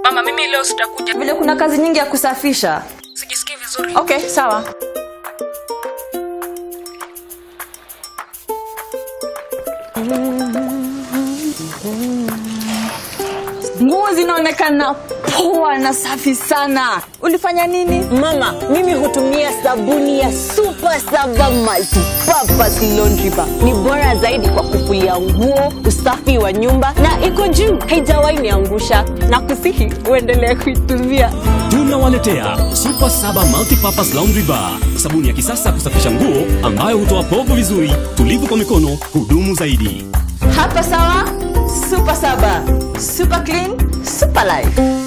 Mama, mimi leo sitakuja. Vile kuna kazi nyingi ya kusafisha. Sijisikii vizuri. Okay, sawa. Nguo zinaonekana poa na safi sana. Ulifanya nini? Mama, mimi hutumia sabuni ya Super Saba Multi-Purpose Laundry Bar. Ni bora zaidi kwa kufulia nguo, usafi wa nyumba na iko juu. Haijawahi niangusha na kusihi uendelee kuitumia. Tunawaletea Super Saba Multi-Purpose Laundry Bar. Sabuni ya kisasa kusafisha nguo ambayo hutoa povu vizuri, tulivu kwa mikono, hudumu zaidi. Hapa sawa? Super Saba. Super clean, super life.